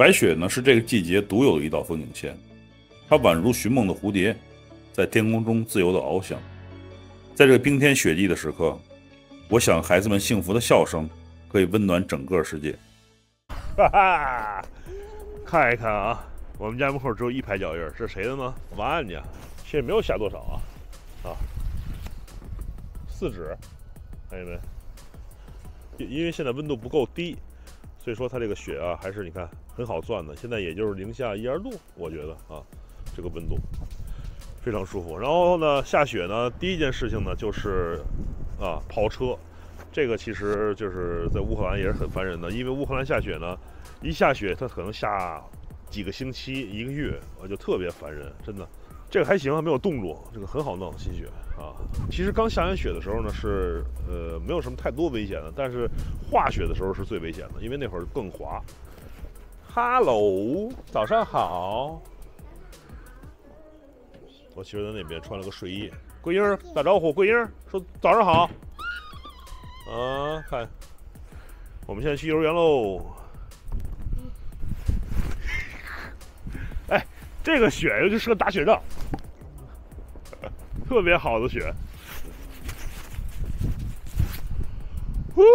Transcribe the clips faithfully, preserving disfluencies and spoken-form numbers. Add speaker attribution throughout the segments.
Speaker 1: 白雪呢，是这个季节独有的一道风景线，它宛如寻梦的蝴蝶，在天空中自由地翱翔。在这个冰天雪地的时刻，我想孩子们幸福的笑声可以温暖整个世界。
Speaker 2: 哈哈，看一看啊，我们家门口只有一排脚印，是谁的呢？万家，其实没有下多少啊，啊，四指，看见没？因为现在温度不够低，所以说它这个雪啊，还是你看很好钻的。现在也就是零下一二度，我觉得啊，这个温度非常舒服。然后呢，下雪呢，第一件事情呢就是啊刨车。这个其实就是在乌克兰也是很烦人的，因为乌克兰下雪呢，一下雪它可能下几个星期、一个月，我就特别烦人，真的。这个还行，还没有冻住，这个很好弄新雪啊。其实刚下完雪的时候呢，是呃没有什么太多危险的，但是化雪的时候是最危险的，因为那会儿更滑。Hello， 早上好。我媳妇在那边穿了个睡衣，桂英打招呼，桂英说早上好。啊，看，我们现在去幼儿园喽。哎，这个雪尤其适合打雪仗，特别好的雪。呼，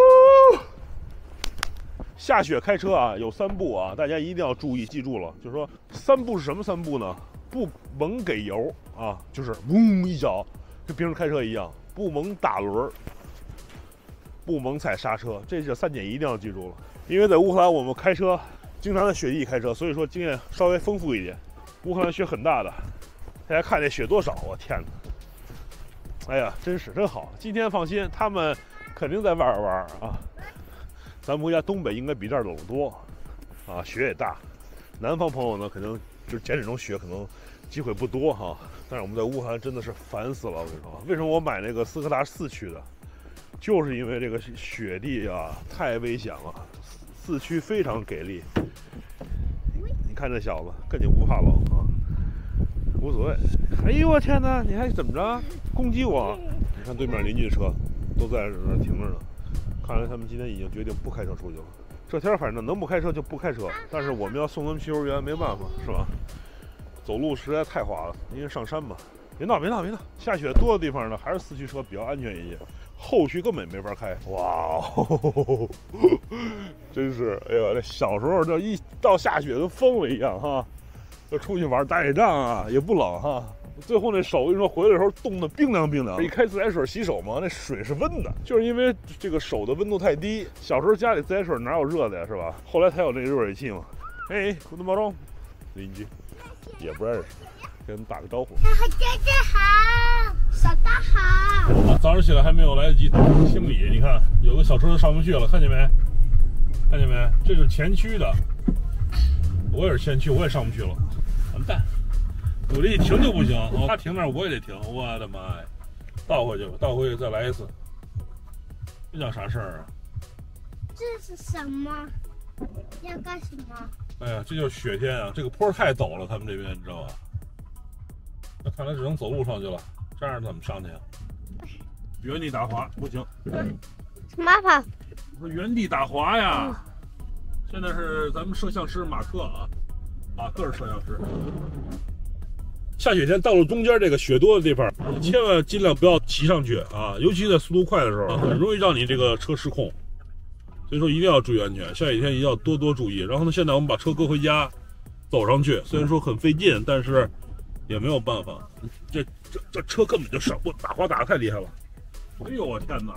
Speaker 2: 下雪开车啊，有三步啊，大家一定要注意，记住了，就是说三步是什么三步呢？不猛给油啊，就是嗡一脚，跟平时开车一样，不猛打轮。不猛踩刹车，这这三点一定要记住了。因为在乌克兰，我们开车经常在雪地开车，所以说经验稍微丰富一点。乌克兰雪很大的，大家看这雪多少，我天哪！哎呀，真是真好。今天放心，他们肯定在外边玩啊。咱们国家东北应该比这儿冷得多啊，雪也大。南方朋友呢，可能就捡这种雪可能机会不多哈。但是我们在乌克兰真的是烦死了，我跟你说，为什么我买那个斯柯达四驱的？就是因为这个雪地啊太危险了，四驱非常给力。你看这小子根本不怕冷啊，无所谓。哎呦我天哪，你还怎么着攻击我？你看对面邻居的车都在那儿停着呢，看来他们今天已经决定不开车出去了。这天反正能不开车就不开车，但是我们要送他们去幼儿园，没办法是吧？走路实在太滑了，因为上山嘛。别闹别闹别闹，下雪多的地方呢，还是四驱车比较安全一些。后驱根本没法开，哇哦，真是，哎呀，这小时候这一到下雪跟疯了一样哈，就出去玩打野仗啊，也不冷哈。最后那手，我跟你说，回来的时候冻得冰凉冰凉。一开自来水洗手嘛，那水是温的，就是因为这个手的温度太低。小时候家里自来水哪有热的呀，是吧？后来才有这热水器嘛。哎，古董包装，邻居也不认识。给他们打个招呼。
Speaker 3: 姐姐好，小大好。
Speaker 2: 早上起来还没有来得及清理，你看有个小车上不去了，看见没？看见没？这是前驱的，我也是前驱，我也上不去了，完蛋！我这一停就不行，他停那儿我也得停，我的妈呀！倒回去吧，倒回去再来一次。这叫啥事儿啊？
Speaker 3: 这是什么？要干什么？
Speaker 2: 哎呀，这就是雪天啊！这个坡太陡了，他们这边你知道吧？那看来只能走路上去了，这样怎么上去啊？原地打滑不行。
Speaker 3: 什么跑？
Speaker 2: 我说原地打滑呀！嗯、现在是咱们摄像师马克啊，马克是摄像师。下雪天道路中间这个雪多的地方，千万尽量不要骑上去啊！尤其在速度快的时候，很容易让你这个车失控。所以说一定要注意安全，下雪天一定要多多注意。然后呢，现在我们把车搁回家，走上去，虽然说很费劲，但是也没有办法。这这这车根本就上不，打滑打得太厉害了。哎呦我天哪！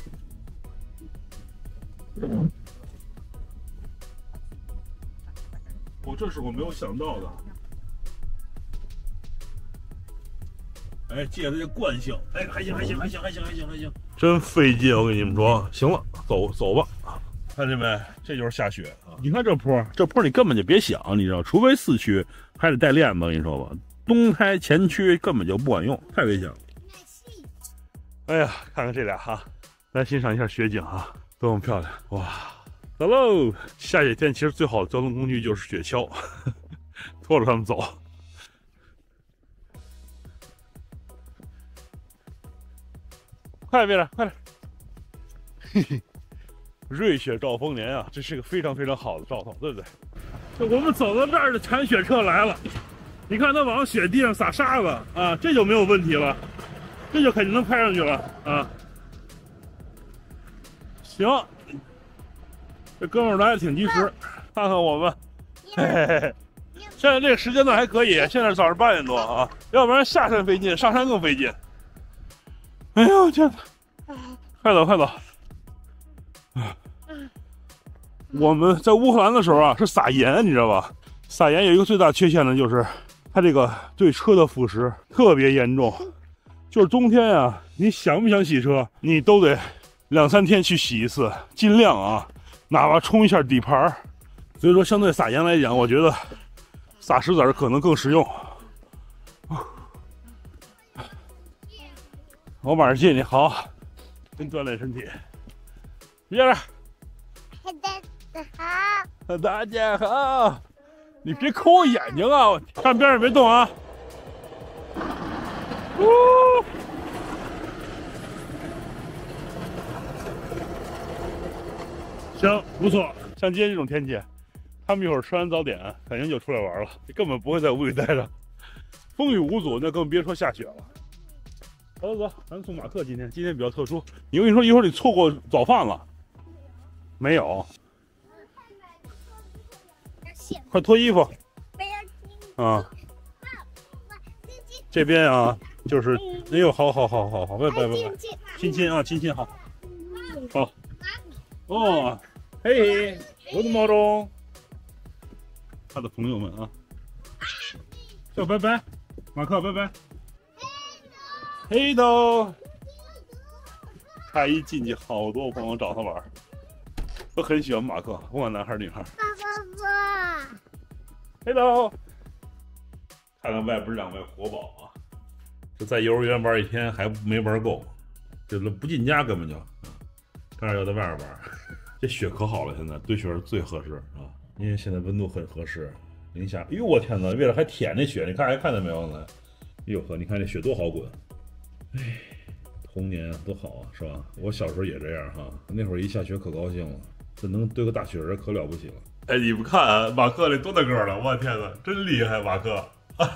Speaker 2: 我这是我没有想到的。哎，借着这惯性，哎，还行还行还行还行还行还行，真费劲，我跟你们说。行了，走走吧。看见没？这就是下雪啊！你看这坡，这坡你根本就别想，你知道，除非四驱，还得带链子。我跟你说吧，东开前驱根本就不管用，太危险了。哎呀，看看这俩哈，来欣赏一下雪景哈，多么漂亮！哇，走喽！下雪天其实最好的交通工具就是雪橇，拖着他们走。快点，别人，快点！嘿嘿。瑞雪兆丰年啊，这是个非常非常好的兆头，对不对？ 我们走到这儿的铲雪车来了，你看它往雪地上撒沙子啊，这就没有问题了，这就肯定能开上去了啊。行，这哥们儿来的挺及时，看看我们，嘿嘿嘿。现在这个时间段还可以，现在早上八点多啊，要不然下山费劲，上山更费劲。哎呦天哪！快走快走！我们在乌克兰的时候啊，是撒盐，你知道吧？撒盐有一个最大缺陷呢，就是它这个对车的腐蚀特别严重。就是冬天啊，你想不想洗车，你都得两三天去洗一次，尽量啊，哪怕冲一下底盘。所以说，相对撒盐来讲，我觉得撒石子儿可能更实用。我晚上谢谢你，好，真锻炼身体。接着。好，大家好，你别抠我眼睛啊！看边上别动啊！呜，行，不错。像今天这种天气，他们一会儿吃完早点，肯定就出来玩了，根本不会在屋里待着。风雨无阻，那更别说下雪了。走走走，咱送马克。今天今天比较特殊，你跟你说，一会儿你错过早饭了。没有。快脱衣服！啊，这边啊，就是哎呦，好好好好好，拜拜拜拜，亲亲啊，亲亲好，好，哦，嘿 ，Good morning， 他的朋友们啊，叫拜拜，马克拜拜，嘿都，他一进去，好多朋友找他玩，都很喜欢马克，不管男孩女孩。Hello， 看看外边两位活宝啊！这在幼儿园玩一天还没玩够，这不进家根本就，当然要在外边玩。这雪可好了，现在堆雪是最合适啊，因为现在温度很合适，零下。哎呦我天哪，为了还舔那雪，你看还看见没有呢？哎呦呵，你看这雪多好滚！哎，童年多好啊，是吧？我小时候也这样哈，那会儿一下雪可高兴了，这能堆个大雪人可了不起了。哎，你们看啊，马克那多大个了！我天哪，真厉害，马克！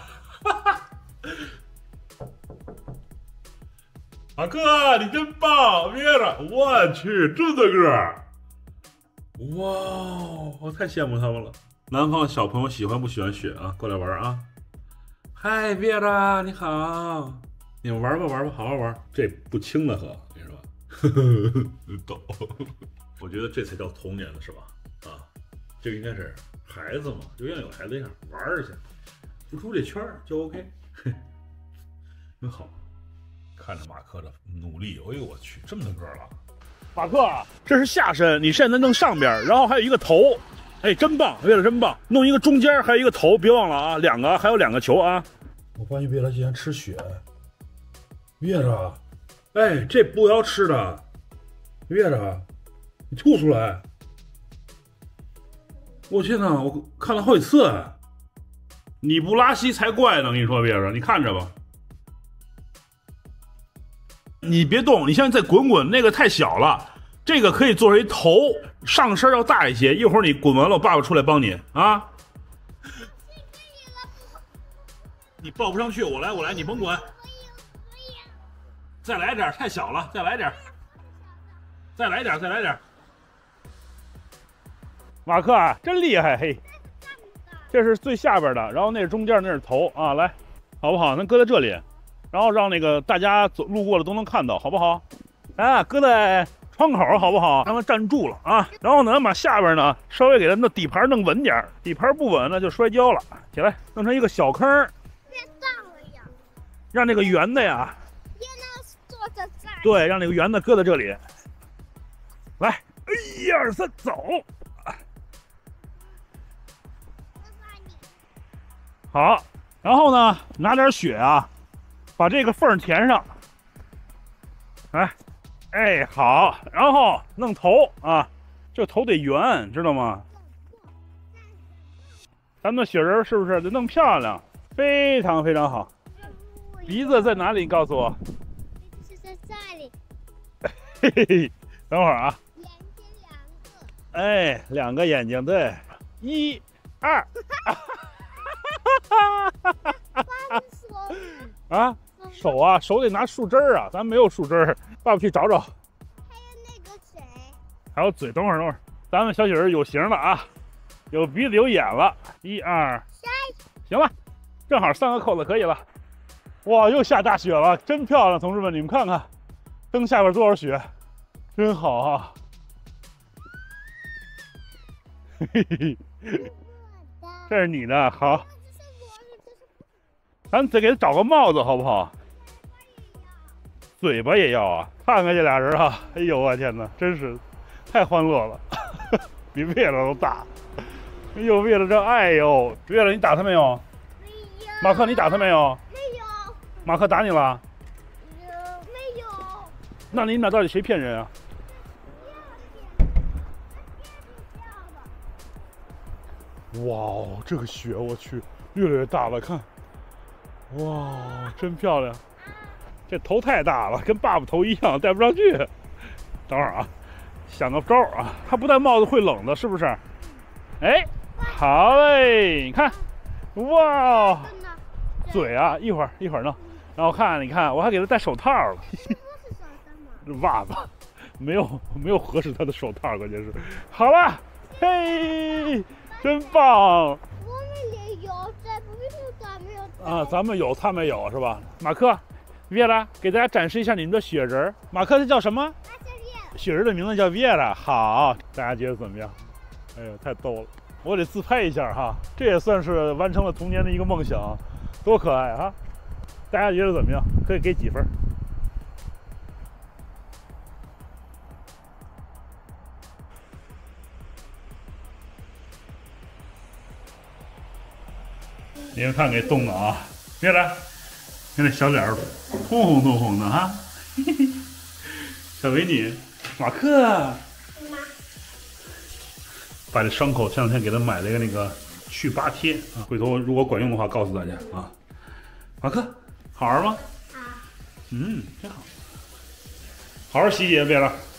Speaker 2: 马克，你真棒！别着，我去，这大个！哇，我太羡慕他们了。南方小朋友喜欢不喜欢雪啊？过来玩啊！嗨，别着，你好，你们玩吧玩吧，好好玩。这不轻的喝，你说吧？懂？我觉得这才叫童年的是吧？啊。就应该是孩子嘛，就像有孩子一样玩儿去，不出这圈儿就 OK， 真好。看着马克的努力，哎呦我去，这么大个了！马克，这是下身，你现在弄上边，然后还有一个头，哎，真棒，为了真棒，弄一个中间还有一个头，别忘了啊，两个还有两个球啊。我发现别了竟然吃雪，别着，哎，这不要吃的，别着，你吐出来。我天哪！我看了好几次，你不拉稀才怪呢！我跟你说，别着，你看着吧。你别动，你现在再滚滚，那个太小了，这个可以作为头，上身要大一些。一会儿你滚完了，我爸爸出来帮你啊。你抱不上去，我来，我来，你甭滚。再来点，太小了，再来点，再来点，再来点。马克啊，真厉害！嘿，这是最下边的，然后那是中间，那是头啊。来，好不好？咱搁在这里，然后让那个大家走路过了都能看到，好不好？啊，搁在窗口，好不好？让它站住了啊。然后呢，把下边呢稍微给它那底盘弄稳点，底盘不稳那就摔跤了。起来，弄成一个小坑，让那个圆的呀，对，让那个圆的搁在这里。来，一二三，走。好，然后呢，拿点雪啊，把这个缝填上。哎，哎，好，然后弄头啊，这头得圆，知道吗？咱们的雪人是不是得弄漂亮？非常非常好。鼻子在哪里？你告诉我。
Speaker 3: 是在这里。
Speaker 2: 嘿嘿嘿，等会儿啊。
Speaker 3: 眼睛两个。
Speaker 2: 哎，两个眼睛，对，一、 二。啊，手啊，手得拿树枝儿啊，咱没有树枝儿，爸爸去找找。
Speaker 3: 还有那个嘴，
Speaker 2: 还有嘴，等会儿等会儿，咱们小雪儿有型了啊，有鼻子有眼了，一二
Speaker 3: 三，
Speaker 2: 行了，正好三个扣子可以了。哇，又下大雪了，真漂亮，同志们，你们看看，灯下边多少雪，真好啊！嘿嘿嘿，这是你的，好，咱得给他找个帽子好不好？嘴巴也要啊！看看这俩人啊，哎呦我天哪，真是太欢乐了，比月亮都大。哎呦，为了这，哎呦，月亮你打他没有？
Speaker 3: 没有。
Speaker 2: 马克你打他没有？
Speaker 3: 没有。
Speaker 2: 马克打你了？
Speaker 3: 有没有？
Speaker 2: 那你们俩到底谁骗人啊？哇哦，这个雪我去，越来越大了，看，哇，真漂亮。这头太大了，跟爸爸头一样，戴不上去。等会儿啊，想个招儿啊，他不戴帽子会冷的，是不是？哎，好嘞，你看，哇，嘴啊，一会儿一会儿弄，然后看，你看，我还给他戴手套了。袜子，没有没有合适他的手套，关键是。好了，嘿，真棒。
Speaker 3: 我们也有，在不是咱们有
Speaker 2: 啊，咱们有，他没有是吧？马克。月拉，给大家展示一下你们的雪人。马克，这叫什么？雪人的名字叫月拉。好，大家觉得怎么样？哎呀，太逗了！我得自拍一下哈，这也算是完成了童年的一个梦想，多可爱哈！大家觉得怎么样？可以给几分？你们看，给冻的啊！月拉。看这小脸儿通红通红的哈，嘿嘿，小美女，马克，把这伤口前两天给他买了一个那个去疤贴啊，回头如果管用的话告诉大家啊。马克，好玩吗？
Speaker 3: 啊，
Speaker 2: 嗯，真好，好好洗洗，别了。